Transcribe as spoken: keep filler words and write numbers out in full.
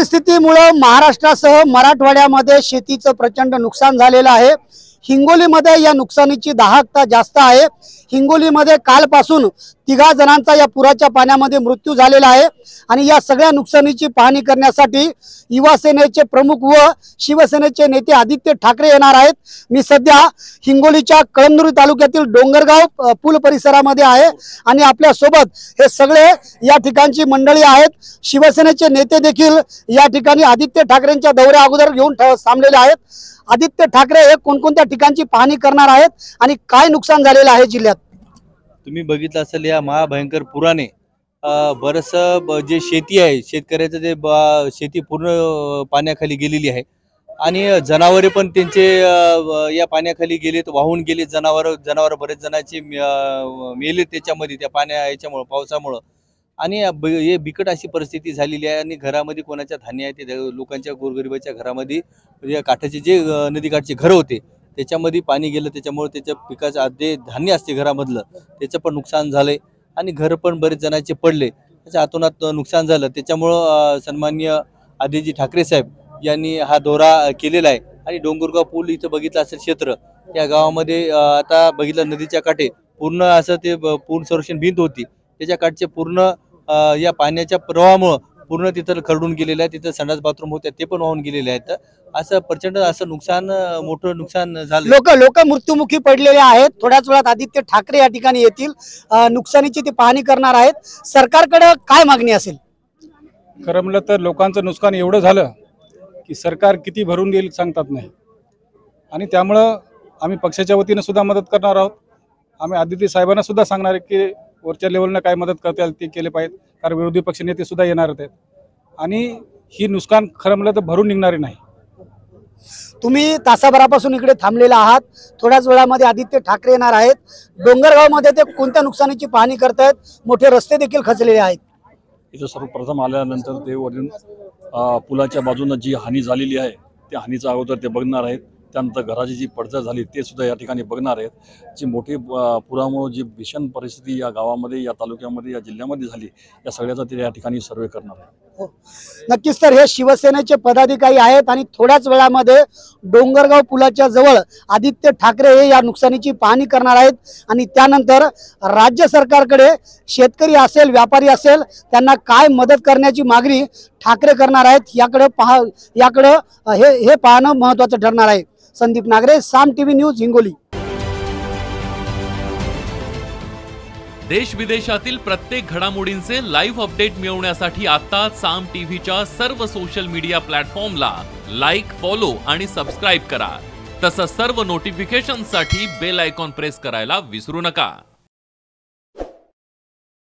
परिस्थितीमुळे महाराष्ट्रासह मराठवाड्यामध्ये शेतीचं प्रचंड नुकसान झालेलं आहे। हिंगोलीमध्ये या नुकसानीची दाहकता जास्त आहे। हिंगोलीमध्ये कालपासून तिघा जणांचा या पुराच्या पाण्यामध्ये मृत्यू झालेला आहे आणि या सगळ्या नुकसानीची पाहणी करण्यासाठी युवा सेनेचे प्रमुख व शिवसेनेचे नेते आदित्य ठाकरे येणार आहेत। मी सध्या हिंगोलीच्या कळमनुरी तालुक्यातील डोंगरगाव पूल परिसरामध्ये आहे आणि आपल्या सोबत हे सगळे या ठिकाणची मंडळी आहेत। शिवसेनेचे नेते देखील या ठिकाणी आदित्य ठाकरेंच्या दौऱ्या अगोदर घेऊन थांबलेले आहेत। आदित्य ठाकरे हे कोणकोणत्या ठिकाणची पाहणी करणार आहेत आणि काय नुकसान झालेलं आहे जिल्ह्यात? तुम्ही बघितलं असेल या महाभयंकर पुराने बरंचसं जे शेती आहे शेतकऱ्याचं जे शेती पूर्ण पाण्याखाली गेलेली आहे आणि जनावरे पण त्यांचे या पाण्याखाली गेलेत, वाहून गेले जनावर जनावर बरेच जणांचे मेले त्याच्यामध्ये त्या पाण्या याच्यामुळं पावसामुळं आणि हे बिकट अशी परिस्थिती झालेली आहे। आणि घरामध्ये कोणाच्या धान्य आहे ते लोकांच्या गोरगरिबाच्या घरामध्ये म्हणजे काठाचे जे नदीकाठचे घर होते त्याच्यामध्ये पाणी गेलं, त्याच्यामुळे त्याच्या पिकाचं जे धान्य असते घरामधलं त्याचं पण नुकसान झालंय आणि घर पण बरेच जणांचे पडले, त्याच्या आतोनात नुकसान झालं। त्याच्यामुळं सन्माननीय आदित्य ठाकरे साहेब यांनी हा दौरा केलेला आहे आणि डोंगरगाव पूल इथं बघितलं असेल क्षेत्र या गावामध्ये आता बघितलं नदीच्या काठे पूर्ण असं ते पूर्ण संरक्षण भिंत होती त्याच्या काठचे पूर्ण या पाण्याच्या प्रवाहामुळे पूर्ण तिथं खरडून गेलेलं आहे। तिथं संडास बाथरूम होते ते पण वाहून गेलेले आहेत। असं प्रचंड असं नुकसान मोठं नुकसान झालं। लोक लोक मृत्युमुखी पडलेले आहेत। थोड्याच वेळात आदित्य ठाकरे या ठिकाणी येतील, नुकसानीची ते पाहणी करणार आहेत। सरकारकडे काय मागणी असेल? खरं म्हणलं तर लोकांचं नुकसान एवढं झालं की सरकार किती भरून देईल सांगतात नाही आणि त्यामुळं आम्ही पक्षाच्या वतीने सुद्धा मदत करणार आहोत। आम्ही आदित्य साहेबांना सुद्धा सांगणार आहे की वरच्या लेवलनं काय मदत करता येईल ते केले पाहिजे, कारण विरोधी पक्ष नेते सुद्धा येणार आहेत आणि ही नुकसान खरं म्हणलं तर भरून निघणारी नाही। तुम्ही तासाभरापासून इकडे थांबलेला आहात, थोड्याच वेळामध्ये आदित्य ठाकरे येणार आहेत। डोंगरगावमध्ये ते कोणत्या नुकसानीची पाहणी करतायत? मोठे रस्ते देखील खचलेले आहेत। इथं सर्वप्रथम आल्यानंतर ते वरून पुलाच्या बाजूने जी हानी झालेली आहे त्या हानीचा अगोदर ते बघणार आहेत। त्यानंतर घराची जी पडझड झाली ते सुद्धा या ठिकाणी बघणार आहेत। जी मोठी पुरामुळे जी भीषण परिस्थिती या गावामध्ये या तालुक्यामध्ये या जिल्ह्यामध्ये झाली या सगळ्याचा ते या ठिकाणी सर्वे करणार आहे। नक्कीच तर हे शिवसेनेचे पदाधिकारी आहेत आणि थोड्याच वेळामध्ये डोंगरगाव पुलाच्या जवळ आदित्य ठाकरे हे या नुकसानीची पाहणी करणार आहेत आणि त्यानंतर राज्य सरकारकडे शेतकरी असेल व्यापारी असेल त्यांना काय मदत करण्याची मागणी ठाकरे करणार आहेत याकडे पहा याकडे हे हे पाहणं महत्त्वाचं ठरणार आहे। Sandeep Nagare, Saam TV news, Hingoli. देश विदेशातील प्रत्येक घडामोडींचे लाईव्ह अपडेट मिळवण्यासाठी आता साम टीव्हीच्या सर्व सोशल मीडिया प्लॅटफॉर्मला लाईक, फॉलो आणि सबस्क्राईब करा। तसंच सर्व नोटिफिकेशनसाठी बेल आयकॉन प्रेस करायला विसरू नका।